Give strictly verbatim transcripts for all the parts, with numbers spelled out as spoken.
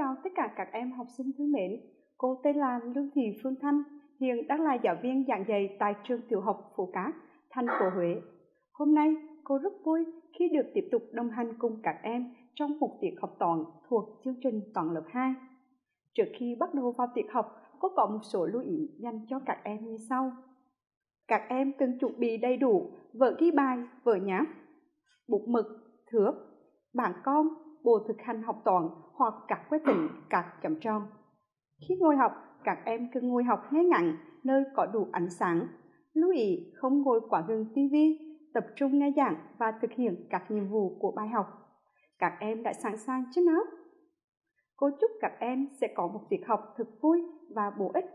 chào tất cả các em học sinh thương mến. Cô tên là Lương Thị Phương Thanh, hiện đang là giáo viên giảng dạy tại trường tiểu học Phú Cát, thành phố Huế. Hôm nay, cô rất vui khi được tiếp tục đồng hành cùng các em trong một tiết học toán thuộc chương trình toán lớp hai. Trước khi bắt đầu vào tiết học, cô có một số lưu ý dành cho các em như sau. Các em cần chuẩn bị đầy đủ vở ghi bài, vở nháp, bút mực, thước, bảng con, bộ thực hành học toán hoặc các phép tính, các chấm tròn. Khi ngồi học, các em cần ngồi học ngay ngắn, nơi có đủ ánh sáng. Lưu ý không ngồi quá gần tivi, tập trung nghe giảng và thực hiện các nhiệm vụ của bài học. Các em đã sẵn sàng chưa nào? Cô chúc các em sẽ có một tiết học thật vui và bổ ích.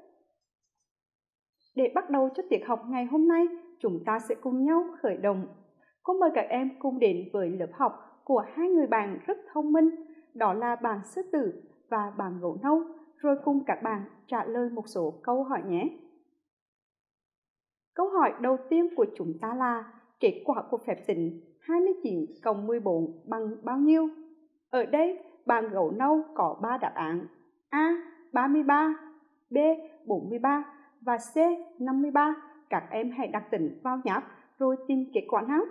Để bắt đầu cho tiết học ngày hôm nay, chúng ta sẽ cùng nhau khởi động. Cô mời các em cùng đến với lớp học của hai người bạn rất thông minh, đó là bạn Sư Tử và bạn Gấu Nâu, rồi cùng các bạn trả lời một số câu hỏi nhé. Câu hỏi đầu tiên của chúng ta là kết quả của phép tính hai mươi chín cộng mười bốn bằng bao nhiêu? Ở đây, bạn Gấu Nâu có ba đáp án: A. ba mươi ba, B. bốn mươi ba và C. năm mươi ba. Các em hãy đặt tính vào nháp rồi tìm kết quả nào.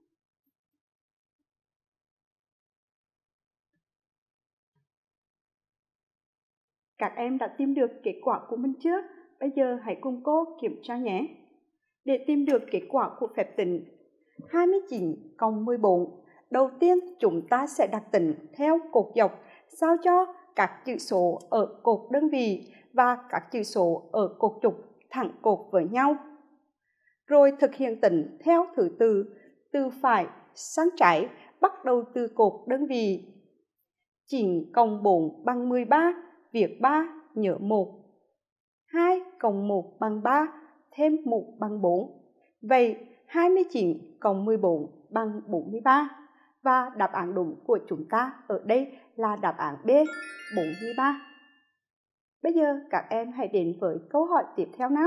Các em đã tìm được kết quả của mình chưa? Bây giờ hãy cùng cô kiểm tra nhé. Để tìm được kết quả của phép tính hai mươi chín cộng mười bốn, đầu tiên chúng ta sẽ đặt tính theo cột dọc, sao cho các chữ số ở cột đơn vị và các chữ số ở cột trục thẳng cột với nhau. Rồi thực hiện tính theo thứ tự từ phải sang trái, bắt đầu từ cột đơn vị. chín cộng bốn bằng mười ba, viết ba, nhớ một. hai cộng một bằng ba, thêm một bằng bốn. Vậy hai mươi chín cộng mười bốn bằng bốn mươi ba. Và đáp án đúng của chúng ta ở đây là đáp án B, bốn mươi ba. Bây giờ các em hãy đến với câu hỏi tiếp theo nào.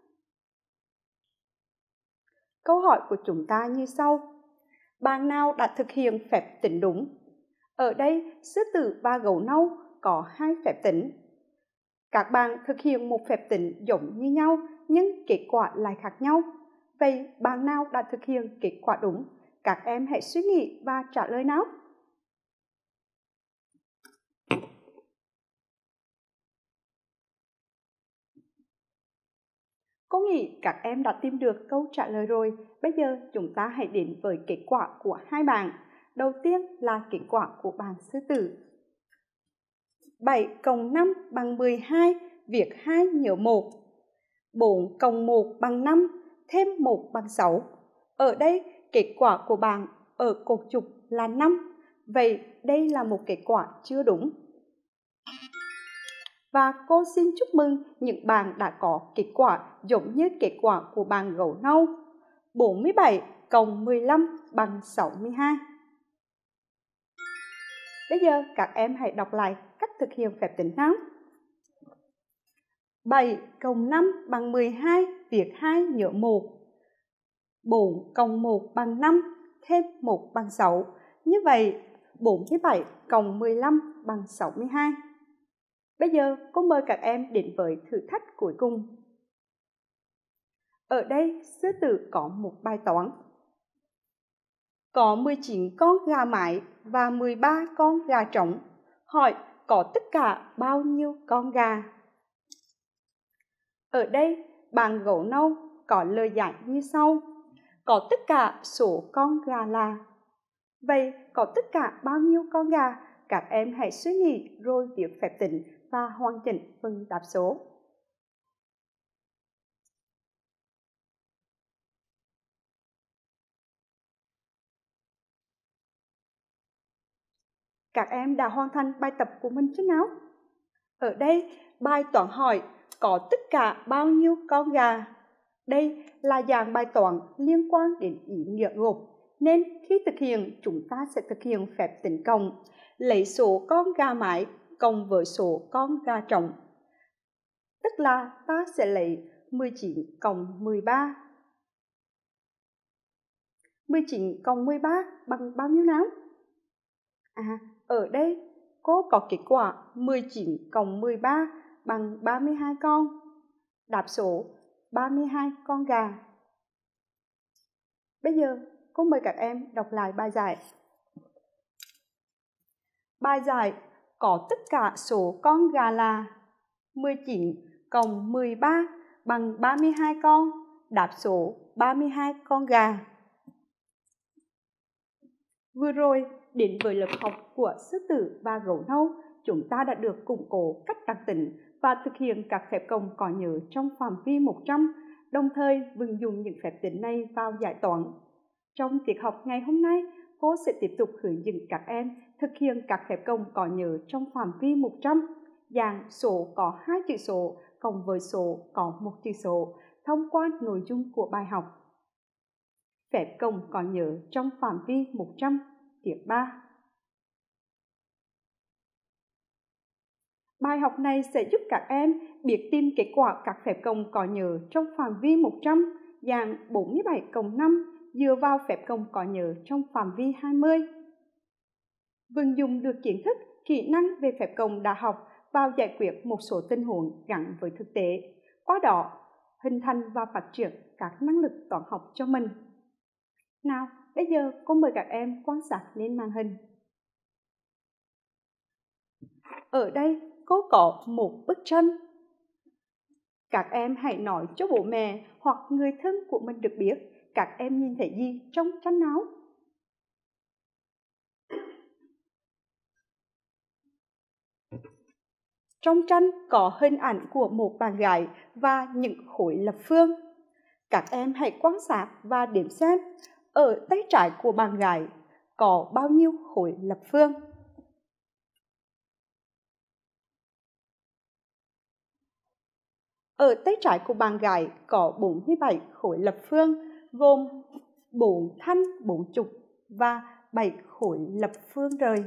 Câu hỏi của chúng ta như sau. Bạn nào đã thực hiện phép tính đúng? Ở đây, Sư Tử và Gấu Nâu có hai phép tính. Các bạn thực hiện một phép tính giống như nhau nhưng kết quả lại khác nhau. Vậy bạn nào đã thực hiện kết quả đúng? Các em hãy suy nghĩ và trả lời nào. Cô nghĩ các em đã tìm được câu trả lời rồi. Bây giờ chúng ta hãy đến với kết quả của hai bạn. Đầu tiên là kết quả của bạn Sư Tử. bảy cộng năm bằng mười hai, viết hai nhớ một. bốn cộng một bằng năm, thêm một bằng sáu. Ở đây, kết quả của bạn ở cột trục là năm. Vậy đây là một kết quả chưa đúng. Và cô xin chúc mừng những bạn đã có kết quả giống như kết quả của bạn Gấu Nâu. bốn mươi bảy cộng mười lăm bằng sáu mươi hai. Bây giờ các em hãy đọc lại cách thực hiện phép tính nào. bảy cộng năm bằng mười hai, viết hai nhớ một. bốn cộng một bằng năm, thêm một bằng sáu. Như vậy, bốn mươi bảy cộng mười lăm bằng sáu mươi hai. Bây giờ, cô mời các em đến với thử thách cuối cùng. Ở đây, Sư Tử có một bài toán. Có mười chín con gà mái và mười ba con gà trống. Hỏi có tất cả bao nhiêu con gà? Ở đây, bạn Gấu Nâu có lời giải như sau. Có tất cả số con gà là. Vậy có tất cả bao nhiêu con gà? Các em hãy suy nghĩ rồi viết phép tính và hoàn chỉnh phần đáp số. Các em đã hoàn thành bài tập của mình chưa nào? Ở đây, bài toán hỏi có tất cả bao nhiêu con gà? Đây là dạng bài toán liên quan đến ý nghĩa gộp, nên khi thực hiện chúng ta sẽ thực hiện phép tính cộng, lấy số con gà mái cộng với số con gà trống. Tức là ta sẽ lấy mười chín cộng mười ba. mười chín cộng mười ba bằng bao nhiêu nào? À, ở đây cô có kết quả mười chín cộng mười ba bằng ba mươi hai con. Đáp số ba mươi hai con gà. Bây giờ, cô mời các em đọc lại bài giải. Bài giải có tất cả số con gà là mười chín cộng mười ba bằng ba mươi hai con. Đáp số ba mươi hai con gà. Vừa rồi, đến với lớp học của sư tử và gấu nâu, chúng ta đã được củng cố cách đặc tính và thực hiện các phép cộng có nhớ trong phạm vi một trăm, đồng thời vận dụng những phép tính này vào giải toán. Trong tiết học ngày hôm nay, cô sẽ tiếp tục hướng dẫn các em thực hiện các phép cộng có nhớ trong phạm vi một trăm, dạng số có hai chữ số cộng với số có một chữ số thông qua nội dung của bài học. Phép cộng có nhớ trong phạm vi một trăm, tiết ba. Bài học này sẽ giúp các em biết tìm kết quả các phép cộng có nhớ trong phạm vi một trăm, dạng bốn mươi bảy cộng năm dựa vào phép cộng có nhớ trong phạm vi hai mươi. Vận dụng được kiến thức, kỹ năng về phép cộng đã học vào giải quyết một số tình huống gắn với thực tế, qua đó hình thành và phát triển các năng lực toán học cho mình. Nào, bây giờ cô mời các em quan sát lên màn hình. Ở đây cô có một bức tranh. Các em hãy nói cho bố mẹ hoặc người thân của mình được biết các em nhìn thấy gì trong tranh áo. Trong tranh có hình ảnh của một bạn gái và những khối lập phương. Các em hãy quan sát và đếm xem ở tay trái của bạn gái có bao nhiêu khối lập phương. Ở tay trái của bạn gái có bốn mươi bảy khối lập phương, gồm bốn thanh bốn trục và bảy khối lập phương rời.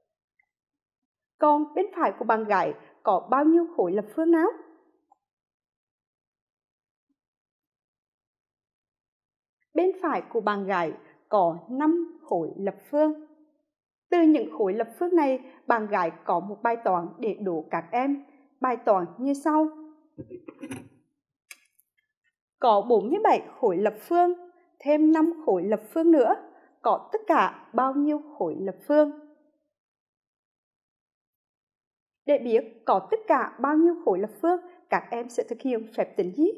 Còn bên phải của bạn gái có bao nhiêu khối lập phương nào? Bên phải của bạn gái có năm khối lập phương. Từ những khối lập phương này, bạn gái có một bài toán để đố các em. Bài toán như sau. Có bốn mươi bảy khối lập phương, thêm năm khối lập phương nữa, có tất cả bao nhiêu khối lập phương? Để biết có tất cả bao nhiêu khối lập phương, các em sẽ thực hiện phép tính gì?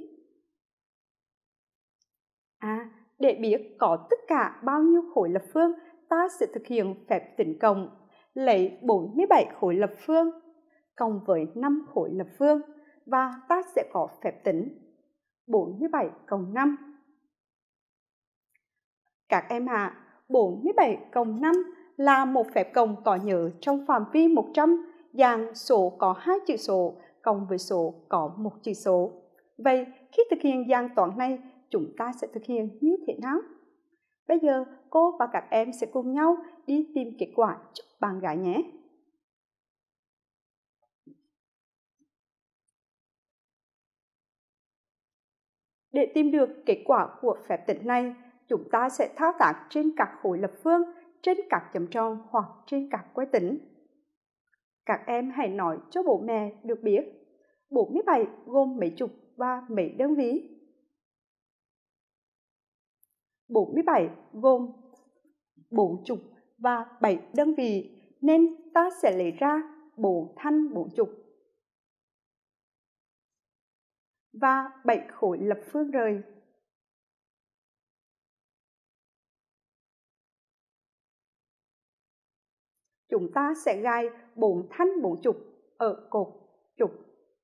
À, để biết có tất cả bao nhiêu khối lập phương, ta sẽ thực hiện phép tính cộng, lấy bốn mươi bảy khối lập phương cộng với năm khối lập phương và ta sẽ có phép tính bốn mươi bảy cộng năm. Các em ạ, à, bốn mươi bảy cộng năm là một phép cộng có nhớ trong phạm vi một trăm, dạng số có hai chữ số cộng với số có một chữ số. Vậy, khi thực hiện dạng toán này, chúng ta sẽ thực hiện như thế nào? Bây giờ, cô và các em sẽ cùng nhau đi tìm kết quả giúp bạn gái nhé. Để tìm được kết quả của phép tính này, chúng ta sẽ thao tác trên các khối lập phương, trên các chấm tròn hoặc trên các quay tính. Các em hãy nói cho bố mẹ được biết bốn mươi bảy gồm mấy chục và mấy đơn vị. bốn mươi bảy gồm bốn chục và bảy đơn vị, nên ta sẽ lấy ra bốn thanh bốn chục và bảy khối lập phương rời. Chúng ta sẽ gài bốn thanh bốn chục ở cột trục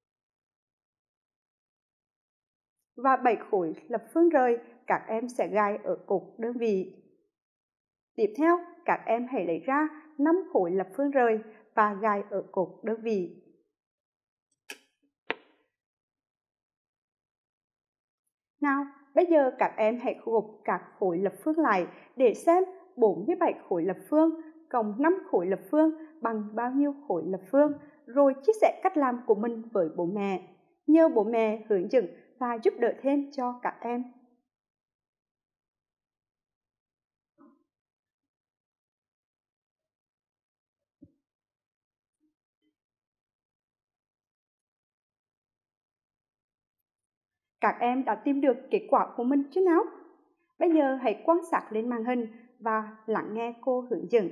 và bảy khối lập phương rời các em sẽ gài ở cột đơn vị. Tiếp theo, các em hãy lấy ra năm khối lập phương rời và gài ở cột đơn vị. Nào, bây giờ các em hãy gộp các khối lập phương lại để xem bốn mươi bảy khối lập phương cộng năm khối lập phương bằng bao nhiêu khối lập phương, rồi chia sẻ cách làm của mình với bố mẹ. Nhờ bố mẹ hướng dẫn và giúp đỡ thêm cho các em. Các em đã tìm được kết quả của mình chứ nào? Bây giờ hãy quan sát lên màn hình và lắng nghe cô hướng dẫn.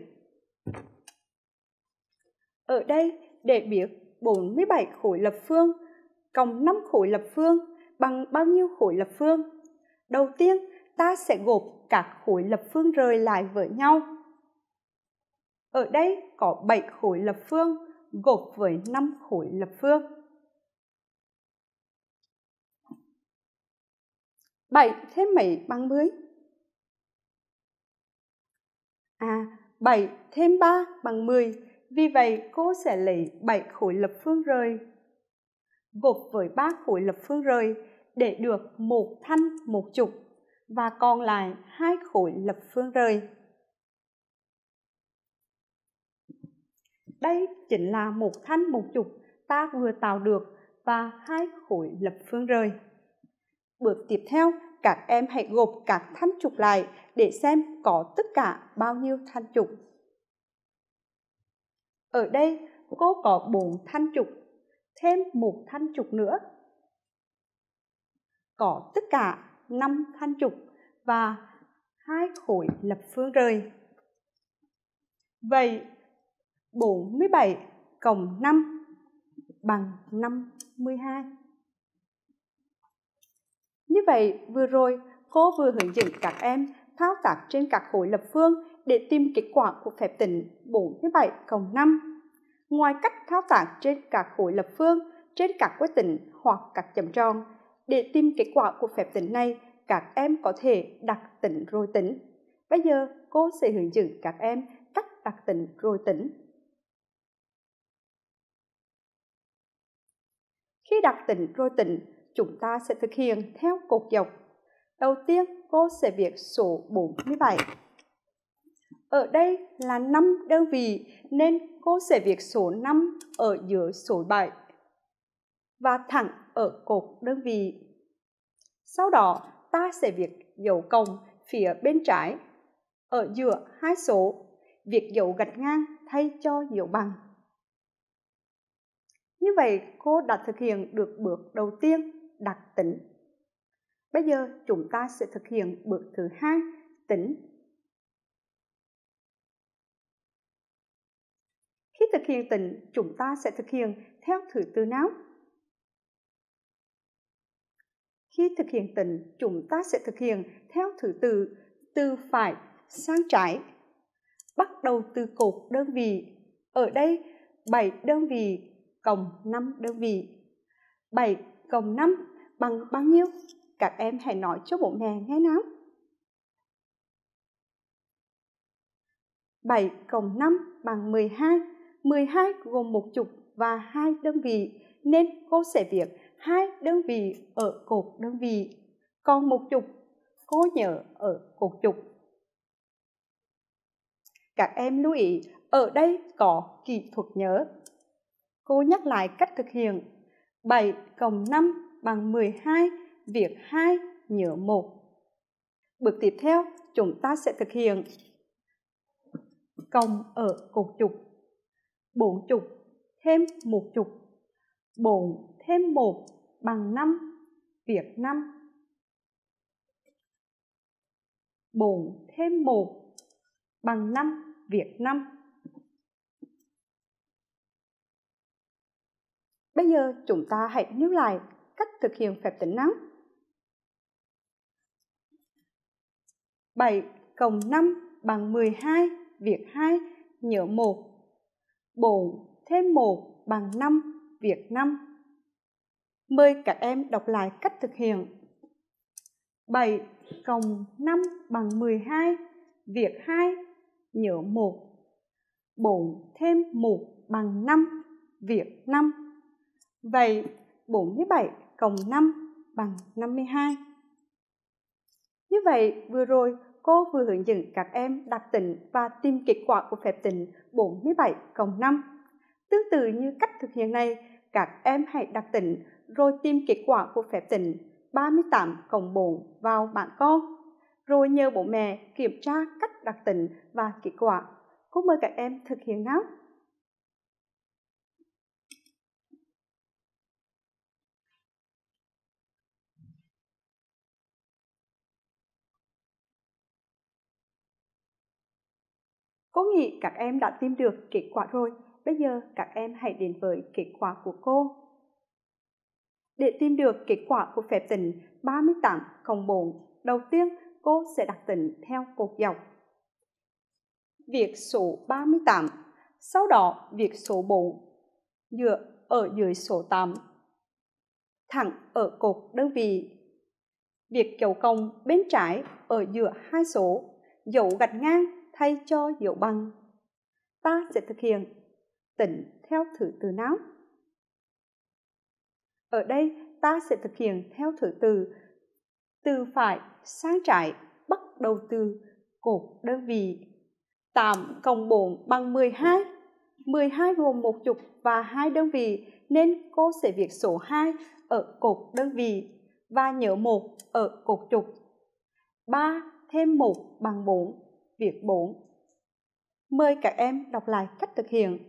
Ở đây để biết bốn mươi bảy khối lập phương cộng năm khối lập phương bằng bao nhiêu khối lập phương? Đầu tiên, ta sẽ gộp các khối lập phương rời lại với nhau. Ở đây có bảy khối lập phương gộp với năm khối lập phương. bảy thêm mấy bằng mười? À, bảy thêm ba bằng mười. Vì vậy, cô sẽ lấy bảy khối lập phương rời gộp với ba khối lập phương rời để được một thanh một trục và còn lại hai khối lập phương rời. Đây chính là một thanh một trục ta vừa tạo được và hai khối lập phương rời. Bước tiếp theo, các em hãy gộp các thanh trục lại để xem có tất cả bao nhiêu thanh trục. Ở đây cô có bốn thanh trục, thêm một thanh trục nữa. Có tất cả năm thanh trục và hai khối lập phương rời. Vậy bốn mươi bảy cộng năm bằng năm mươi hai. Như vậy, vừa rồi cô vừa hướng dẫn các em thao tác trên các khối lập phương để tìm kết quả của phép tính bốn mươi bảy cộng năm. Ngoài cách thao tác trên các khối lập phương, trên các quét tính hoặc các chấm tròn, để tìm kết quả của phép tính này, các em có thể đặt tính rồi tính. Bây giờ cô sẽ hướng dẫn các em cách đặt tính rồi tính. Khi đặt tính rồi tính, chúng ta sẽ thực hiện theo cột dọc. Đầu tiên, cô sẽ viết số bốn mươi bảy. Ở đây là năm đơn vị nên cô sẽ viết số năm ở dưới số bảy và thẳng ở cột đơn vị. Sau đó, ta sẽ viết dấu cộng phía bên trái ở giữa hai số, viết dấu gạch ngang thay cho dấu bằng. Như vậy, cô đã thực hiện được bước đầu tiên, đặt tính. Bây giờ, chúng ta sẽ thực hiện bước thứ hai, tính. Khi thực hiện tính, chúng ta sẽ thực hiện theo thứ tự nào? Khi thực hiện tính, chúng ta sẽ thực hiện theo thứ tự từ phải sang trái. Bắt đầu từ cột đơn vị. Ở đây, bảy đơn vị cộng năm đơn vị. bảy cộng năm bằng bao nhiêu? Các em hãy nói cho bố mẹ nghe nào. bảy cộng năm bằng mười hai. mười hai gồm một chục và hai đơn vị, nên cô sẽ viết hai đơn vị ở cột đơn vị. Còn một chục, cô nhớ ở cột chục. Các em lưu ý, ở đây có kỹ thuật nhớ. Cô nhắc lại cách thực hiện. bảy cộng năm bằng mười hai, viết hai, nhớ một. Bước tiếp theo, chúng ta sẽ thực hiện cộng ở cột chục. bốn chục thêm một chục. bốn thêm một bằng năm, viết năm. bốn thêm một bằng năm, viết năm. Bây giờ chúng ta hãy nhớ lại cách thực hiện phép tính nào. bảy cộng năm bằng mười hai, viết hai, nhớ một. bốn thêm một bằng năm, viết năm. Mời các em đọc lại cách thực hiện. bảy cộng năm bằng mười hai, viết hai, nhớ một. bốn thêm một bằng năm, viết năm. Vậy bốn mươi bảy cộng năm bằng năm mươi hai. Như vậy, vừa rồi cô vừa hướng dẫn các em đặt tính và tìm kết quả của phép tính bốn mươi bảy cộng năm. Tương tự như cách thực hiện này, các em hãy đặt tính rồi tìm kết quả của phép tính ba mươi tám cộng bốn vào bảng con, rồi nhờ bố mẹ kiểm tra cách đặt tính và kết quả. Cô mời các em thực hiện nào. Cô nghĩ các em đã tìm được kết quả rồi. Bây giờ các em hãy đến với kết quả của cô. Để tìm được kết quả của phép tính ba mươi tám cộng bốn, đầu tiên cô sẽ đặt tính theo cột dọc. Viết số ba mươi tám, sau đó viết số bốn dựa ở dưới số tám, thẳng ở cột đơn vị. Viết dấu cộng bên trái ở giữa hai số, dấu gạch ngang thay cho dấu bằng. Ta sẽ thực hiện tính theo thứ tự nào? Ở đây ta sẽ thực hiện theo thứ tự từ phải sang trái, bắt đầu từ cột đơn vị. tám cộng bốn bằng mười hai. mười hai gồm một chục và hai đơn vị nên cô sẽ viết số hai ở cột đơn vị và nhớ một ở cột chục. ba thêm một bằng bốn, viết bốn. Mời các em đọc lại cách thực hiện.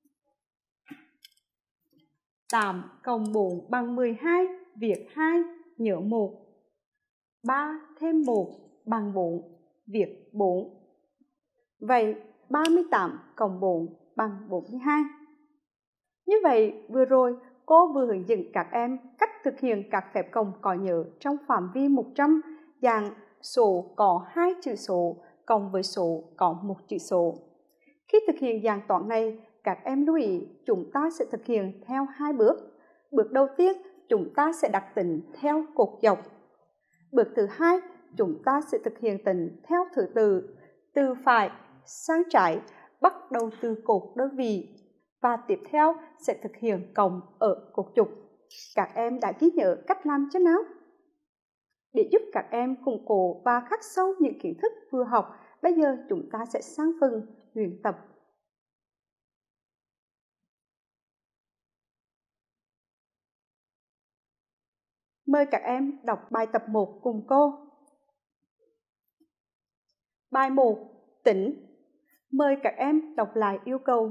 tám cộng bốn bằng mười hai, viết hai, nhớ một. ba thêm một bằng bốn, viết bốn. Vậy ba mươi tám cộng bốn bằng bốn mươi hai. Như vậy, vừa rồi cô vừa hướng dẫn các em cách thực hiện các phép cộng có nhớ trong phạm vi một trăm, dạng số có hai chữ số cộng với số có một chữ số. Khi thực hiện dạng toán này, các em lưu ý chúng ta sẽ thực hiện theo hai bước. Bước đầu tiên, chúng ta sẽ đặt tính theo cột dọc. Bước thứ hai, chúng ta sẽ thực hiện tính theo thứ tự từ phải sang trái, bắt đầu từ cột đơn vị và tiếp theo sẽ thực hiện cộng ở cột trục. Các em đã ghi nhớ cách làm chưa nào? Để giúp các em củng cố và khắc sâu những kiến thức vừa học, bây giờ chúng ta sẽ sang phần luyện tập. Mời các em đọc bài tập một cùng cô. Bài một, tính. Mời các em đọc lại yêu cầu.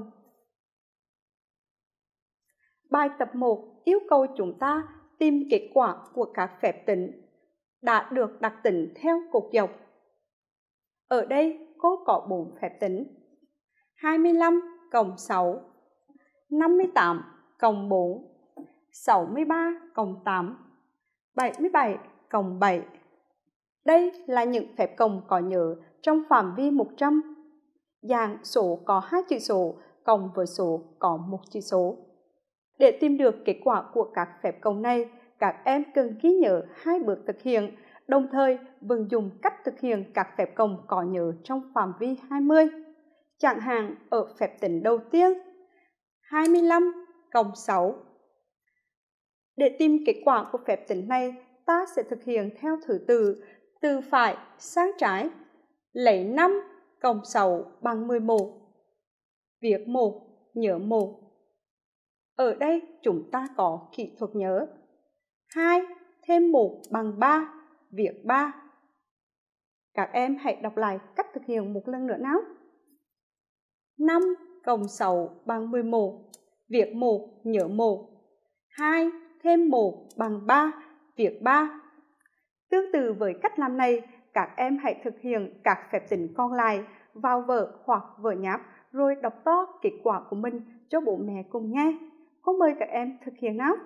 Bài tập một yêu cầu chúng ta tìm kết quả của các phép tính đã được đặt tính theo cột dọc. Ở đây cô có bốn phép tính: hai mươi lăm cộng sáu, năm mươi tám cộng bốn, sáu mươi ba cộng tám, bảy mươi bảy cộng bảy. Đây là những phép cộng có nhớ trong phạm vi một trăm, dạng số có hai chữ số cộng với số có một chữ số. Để tìm được kết quả của các phép cộng này, các em cần ghi nhớ hai bước thực hiện, đồng thời vận dụng cách thực hiện các phép cộng có nhớ trong phạm vi hai mươi. Chẳng hạn ở phép tính đầu tiên, hai mươi lăm cộng sáu. Để tìm kết quả của phép tính này, ta sẽ thực hiện theo thứ tự từ phải sang trái, lấy năm cộng sáu bằng mười một, viết một, nhớ một. Ở đây chúng ta có kỹ thuật nhớ. hai thêm một bằng ba, viết ba. Các em hãy đọc lại cách thực hiện một lần nữa nào. năm cộng sáu bằng mười một, viết một, nhớ một. hai thêm một bằng ba, viết ba. Tương tự với cách làm này, các em hãy thực hiện các phép tính còn lại vào vở hoặc vở nháp rồi đọc to kết quả của mình cho bố mẹ cùng nghe. Cô mời các em thực hiện nào.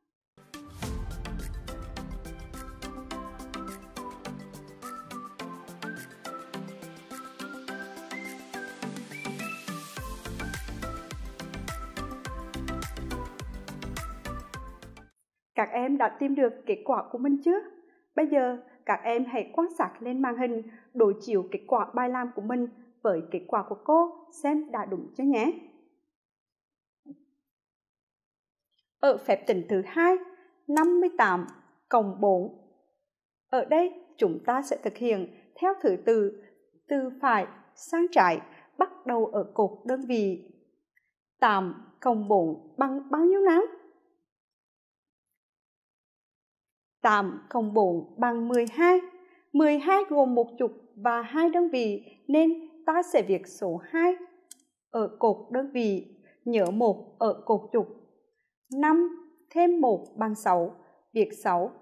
Các em đã tìm được kết quả của mình chưa? Bây giờ các em hãy quan sát lên màn hình, đối chiếu kết quả bài làm của mình với kết quả của cô xem đã đúng chưa nhé. Ở phép tính thứ hai, năm mươi tám cộng bốn. Ở đây chúng ta sẽ thực hiện theo thứ tự từ phải sang trái, bắt đầu ở cột đơn vị. tám cộng bốn bằng bao nhiêu nào? tám cộng bốn bằng mười hai. mười hai gồm một chục và hai đơn vị nên ta sẽ viết số hai ở cột đơn vị, nhớ một ở cột chục. năm thêm một bằng sáu, viết sáu.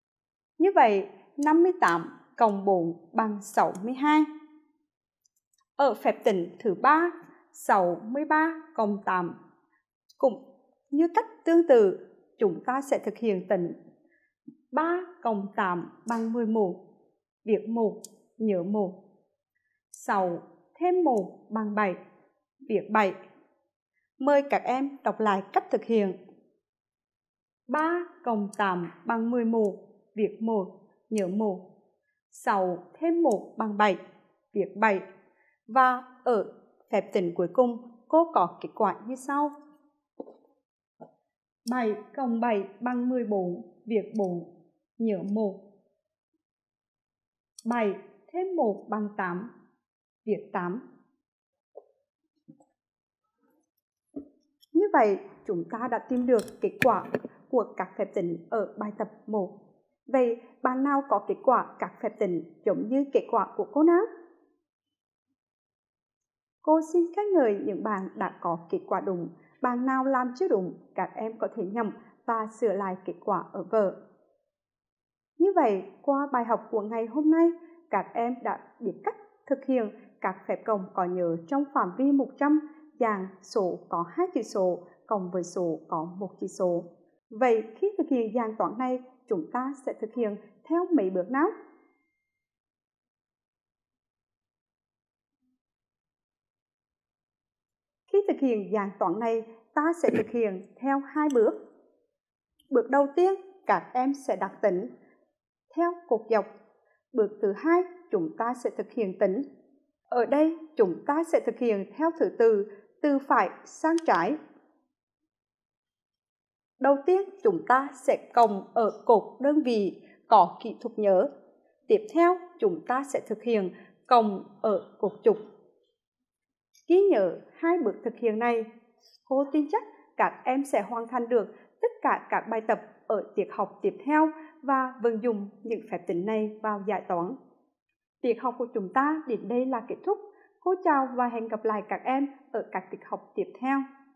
Như vậy, năm mươi tám cộng bốn bằng sáu mươi hai. Ở phép tính thứ ba, sáu mươi ba cộng tám. Cũng như cách tương tự, chúng ta sẽ thực hiện tính ba cộng tám bằng mười một, viết một, nhớ một. sáu thêm một bằng bảy, viết bảy. Mời các em đọc lại cách thực hiện. ba cộng tám bằng mười một, viết một, nhớ một. sáu thêm một bằng bảy, viết bảy. Và ở phép tính cuối cùng, cô có kết quả như sau. bảy cộng bảy bằng mười bốn, viết bốn, nhớ một. bảy thêm một bằng tám, viết tám. Như vậy, chúng ta đã tìm được kết quả của các phép tính ở bài tập một. Vậy, bạn nào có kết quả các phép tính giống như kết quả của cô nào? Cô xin khen ngợi những bạn đã có kết quả đúng. Bạn nào làm chưa đúng, các em có thể nhầm và sửa lại kết quả ở vở. Như vậy, qua bài học của ngày hôm nay, các em đã biết cách thực hiện các phép cộng có nhớ trong phạm vi một trăm, dạng số có hai chữ số cộng với số có một chữ số. Vậy khi thực hiện dạng toán này, chúng ta sẽ thực hiện theo mấy bước nào? Khi thực hiện dạng toán này, ta sẽ thực hiện theo hai bước. Bước đầu tiên, các em sẽ đặt tính theo cột dọc. Bước thứ hai, chúng ta sẽ thực hiện tính. Ở đây, chúng ta sẽ thực hiện theo thứ tự từ phải sang trái. Đầu tiên, chúng ta sẽ cộng ở cột đơn vị có kỹ thuật nhớ. Tiếp theo, chúng ta sẽ thực hiện cộng ở cột trục. Ghi nhớ hai bước thực hiện này, cô tin chắc các em sẽ hoàn thành được tất cả các bài tập ở tiết học tiếp theo và vận dụng những phép tính này vào giải toán. Tiết học của chúng ta đến đây là kết thúc. Cô chào và hẹn gặp lại các em ở các tiết học tiếp theo.